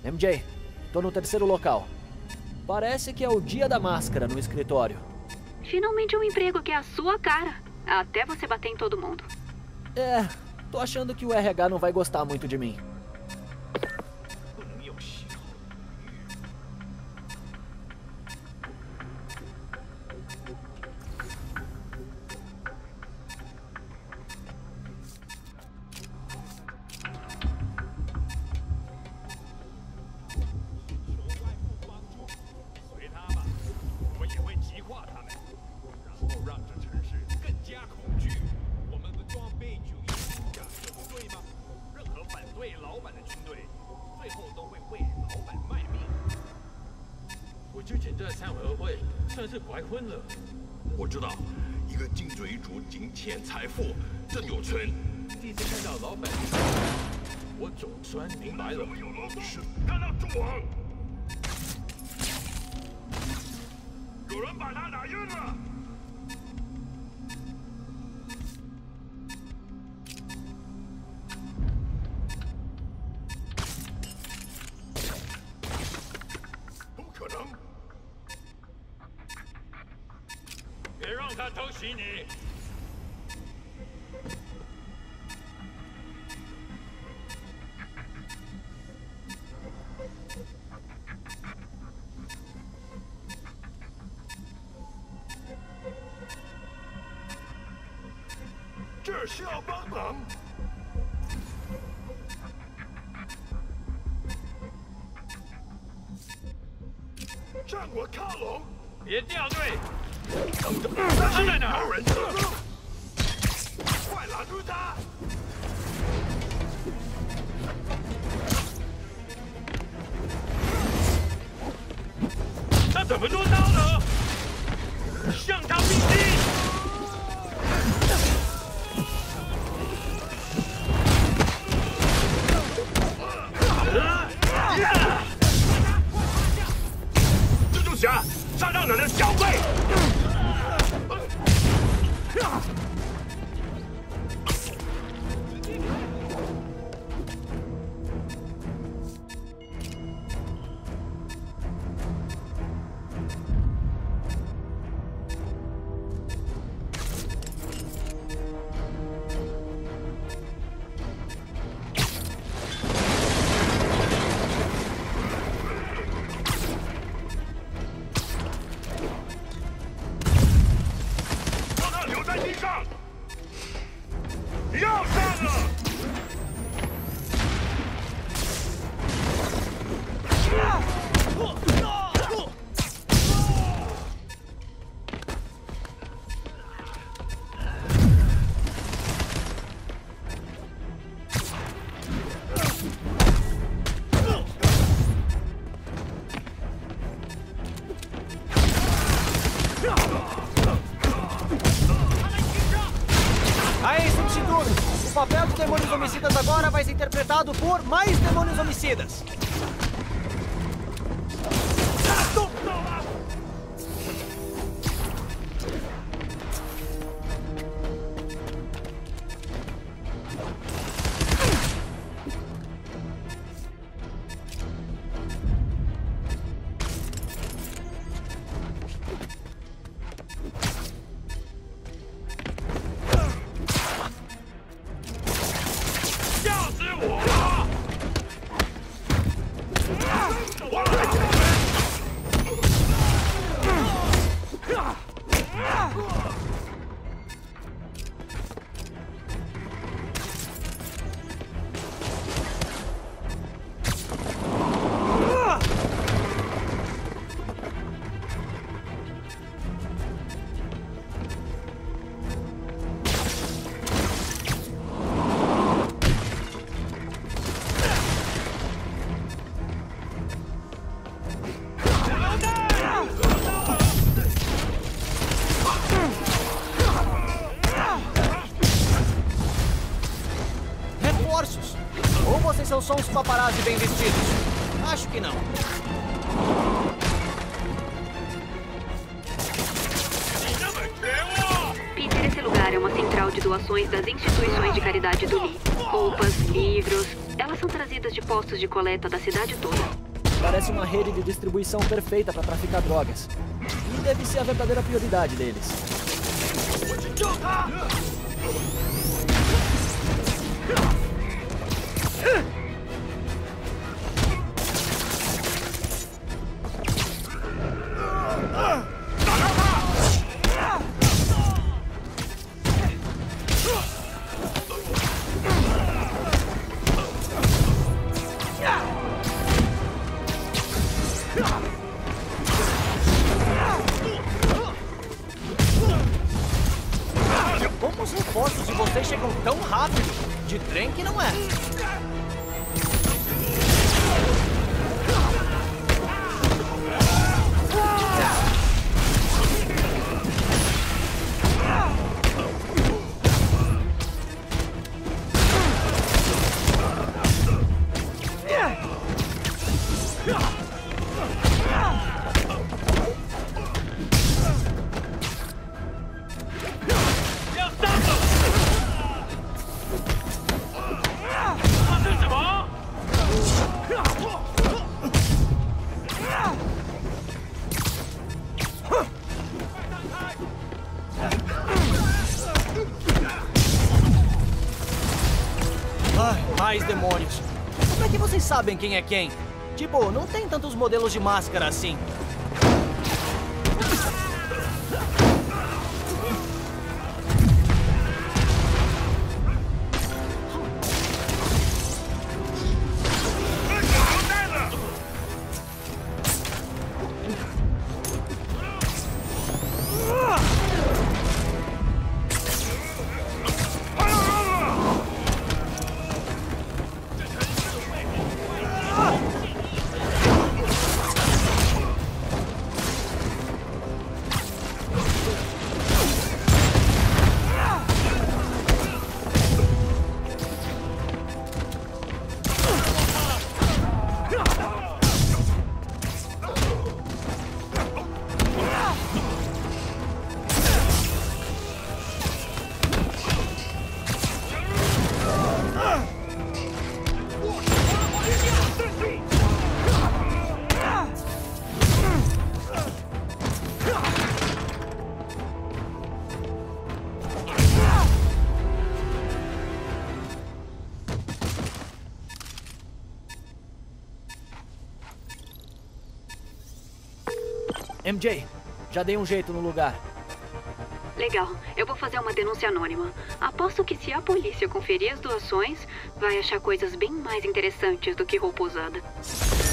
MJ, tô no terceiro local. Parece que é o dia da máscara no escritório. Finalmente um emprego que é a sua cara. Até você bater em todo mundo. É, tô achando que o RH não vai gostar muito de mim. 我知道，一个金嘴主仅欠财富，真有权。第一次看到老板，我总算明白了。是看到主王，有人把他打晕了。不可能！别让他偷袭你！这需要帮忙。向我靠拢！别掉队！等着，他在哪儿？人快拦住他！他怎么做到的？向他逼近！蜘蛛侠，杀让人的小辈！不要上了！ Aí, substituto! O papel de Demônios Homicidas agora vai ser interpretado por mais Demônios Homicidas! Ou vocês são só uns paparazzi bem vestidos? Acho que não. Peter, esse lugar é uma central de doações das instituições de caridade do Lee. Roupas, livros... Elas são trazidas de postos de coleta da cidade toda. Parece uma rede de distribuição perfeita para traficar drogas. E deve ser a verdadeira prioridade deles. Como os reforços de vocês chegam tão rápido? De trem que não é. Ai, mais demônios. Como é que vocês sabem quem é quem? Tipo, não tem tantos modelos de máscara assim. MJ, já dei um jeito no lugar. Legal, eu vou fazer uma denúncia anônima. Aposto que se a polícia conferir as doações, vai achar coisas bem mais interessantes do que roupa usada.